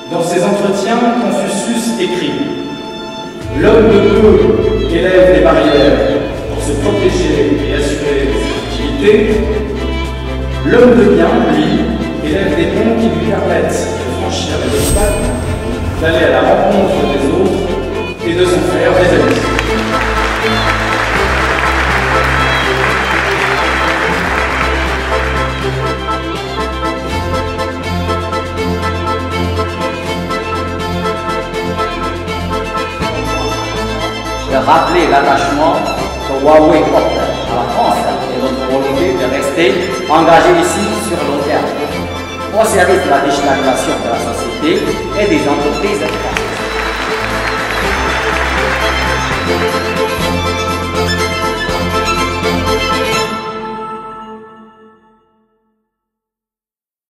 Dans ses entretiens, Confucius écrit « L'homme de peu élève des barrières pour se protéger et assurer ses utilités. L'homme de bien, lui, élève des ponts qui lui permettent de franchir les obstacles, d'aller à la rencontre des autres et de s'en faire des amis. » De rappeler l'attachement que Huawei porte à la France et notre volonté de rester engagé ici sur le long terme, au service de la digitalisation de la société et des entreprises.